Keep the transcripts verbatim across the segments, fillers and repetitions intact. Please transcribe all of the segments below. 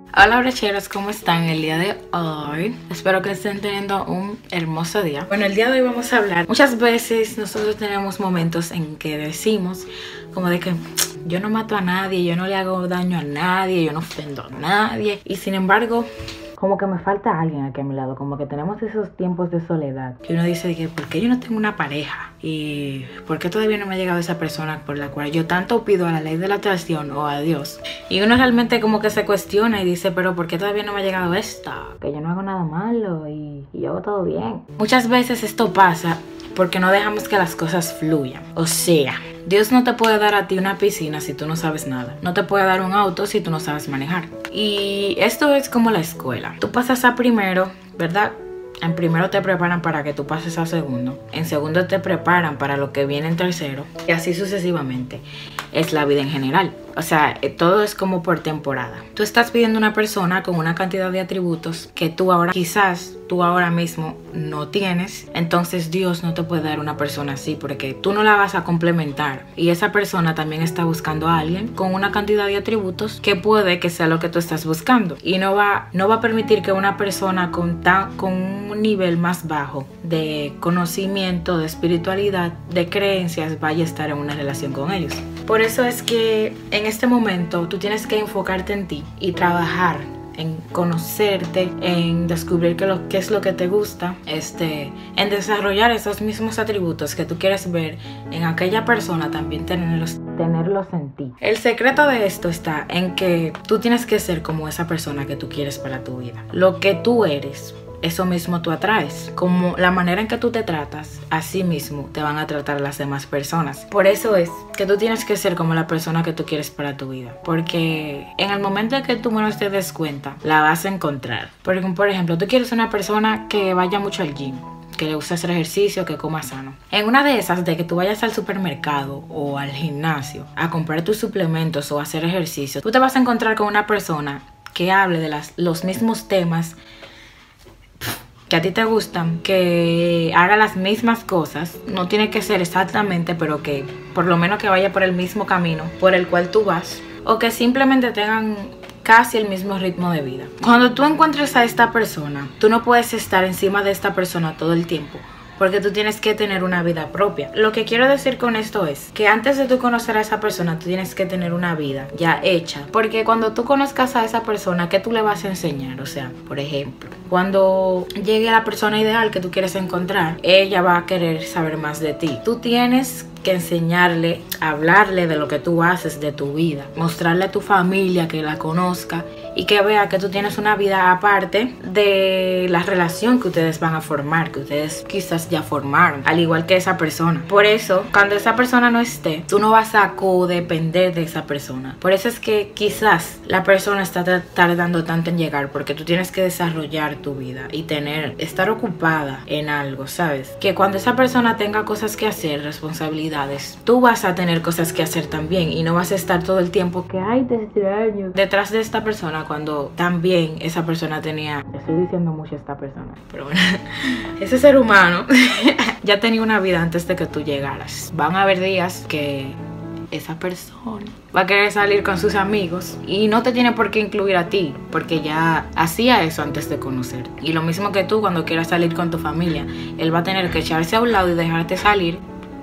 Hola brecheros, ¿cómo están el día de hoy? Espero que estén teniendo un hermoso día. Bueno, el día de hoy vamos a hablar. Muchas veces nosotros tenemos momentos en que decimos como de que yo no mato a nadie, yo no le hago daño a nadie, yo no ofendo a nadie. Y sin embargo, como que me falta alguien aquí a mi lado, como que tenemos esos tiempos de soledad. Que uno dice que ¿por qué yo no tengo una pareja? Y ¿por qué todavía no me ha llegado esa persona por la cual yo tanto pido a la ley de la atracción o a Dios? Y uno realmente como que se cuestiona y dice, pero ¿por qué todavía no me ha llegado esta? Que yo no hago nada malo y, y yo hago todo bien. Muchas veces esto pasa porque no dejamos que las cosas fluyan. O sea, Dios no te puede dar a ti una piscina si tú no sabes nada. No te puede dar un auto si tú no sabes manejar. Y esto es como la escuela. Tú pasas a primero, ¿verdad? En primero te preparan para que tú pases a segundo. En segundo te preparan para lo que viene en tercero. Y así sucesivamente. Es la vida en general. O sea, todo es como por temporada. Tú estás pidiendo una persona con una cantidad de atributos que tú ahora, quizás tú ahora mismo no tienes. Entonces Dios no te puede dar una persona así porque tú no la vas a complementar. Y esa persona también está buscando a alguien con una cantidad de atributos que puede que sea lo que tú estás buscando. Y no va, no va a permitir que una persona con, tan, con un nivel más bajo de conocimiento, de espiritualidad, de creencias, vaya a estar en una relación con ellos. Por eso es que en este momento tú tienes que enfocarte en ti y trabajar en conocerte, en descubrir qué, lo, qué es lo que te gusta, este, en desarrollar esos mismos atributos que tú quieres ver en aquella persona, también tenerlos, tenerlos en ti. El secreto de esto está en que tú tienes que ser como esa persona que tú quieres para tu vida. Lo que tú eres, eso mismo tú atraes. Como la manera en que tú te tratas, así mismo te van a tratar las demás personas. Por eso es que tú tienes que ser como la persona que tú quieres para tu vida. Porque en el momento en que tú menos te des cuenta, la vas a encontrar. Porque, por ejemplo, tú quieres una persona que vaya mucho al gym, que le gusta hacer ejercicio, que coma sano. En una de esas, de que tú vayas al supermercado o al gimnasio a comprar tus suplementos o a hacer ejercicio, tú te vas a encontrar con una persona que hable de las, los mismos temas que a ti te gustan, que haga las mismas cosas. No tiene que ser exactamente, pero que por lo menos que vaya por el mismo camino por el cual tú vas, o que simplemente tengan casi el mismo ritmo de vida. Cuando tú encuentres a esta persona, tú no puedes estar encima de esta persona todo el tiempo, porque tú tienes que tener una vida propia. Lo que quiero decir con esto es que antes de tú conocer a esa persona, tú tienes que tener una vida ya hecha. Porque cuando tú conozcas a esa persona, ¿qué tú le vas a enseñar? O sea, por ejemplo, cuando llegue la persona ideal que tú quieres encontrar, ella va a querer saber más de ti. Tú tienes que enseñarle, hablarle de lo que tú haces, de tu vida, mostrarle a tu familia que la conozca y que vea que tú tienes una vida aparte de la relación que ustedes van a formar, que ustedes quizás ya formaron, al igual que esa persona. Por eso, cuando esa persona no esté, tú no vas a codepender de esa persona. Por eso es que quizás la persona está tardando tanto en llegar, porque tú tienes que desarrollar tu vida y tener, estar ocupada en algo, ¿sabes? Que cuando esa persona tenga cosas que hacer, responsabilidades, tú vas a tener cosas que hacer también y no vas a estar todo el tiempo que ay, te extraño detrás de esta persona, cuando también esa persona tenía, estoy diciendo mucho esta persona, pero bueno, ese ser humano ya tenía una vida antes de que tú llegaras. Van a haber días que esa persona va a querer salir con sus amigos y no te tiene por qué incluir a ti, porque ya hacía eso antes de conocerte. Y lo mismo que tú, cuando quieras salir con tu familia, él va a tener que echarse a un lado y dejarte salir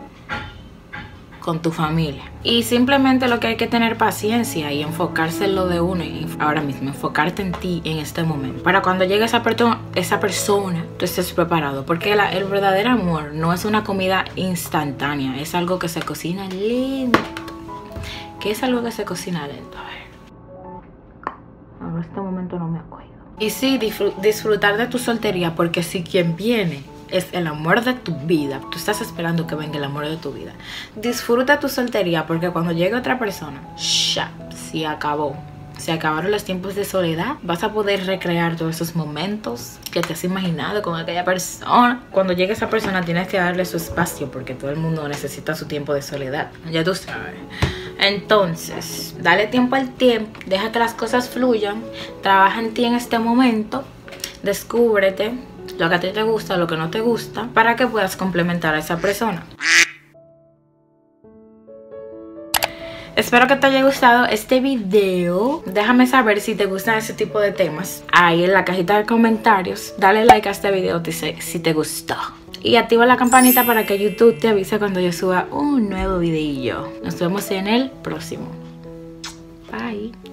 con tu familia. Y simplemente lo que hay que tener paciencia y enfocarse en lo de uno y ahora mismo, enfocarte en ti en este momento, para cuando llegue esa, esa persona, tú estés preparado, porque la, el verdadero amor no es una comida instantánea, es algo que se cocina lento. ¿Qué es algo que se cocina lento? A ver, en este momento no me acuerdo. Y sí, disfrutar de tu soltería, porque si quien viene es el amor de tu vida, tú estás esperando que venga el amor de tu vida. Disfruta tu soltería, porque cuando llegue otra persona, ya, se acabó. Se acabaron los tiempos de soledad. Vas a poder recrear todos esos momentos que te has imaginado con aquella persona. Cuando llegue esa persona tienes que darle su espacio, porque todo el mundo necesita su tiempo de soledad. Ya tú sabes. Entonces, dale tiempo al tiempo. Deja que las cosas fluyan. Trabaja en ti en este momento. Descúbrete lo que a ti te gusta, lo que no te gusta, para que puedas complementar a esa persona. Espero que te haya gustado este video. Déjame saber si te gustan ese tipo de temas ahí en la cajita de comentarios. Dale like a este video si te gustó. Y activa la campanita para que YouTube te avise cuando yo suba un nuevo videillo. Nos vemos en el próximo. Bye.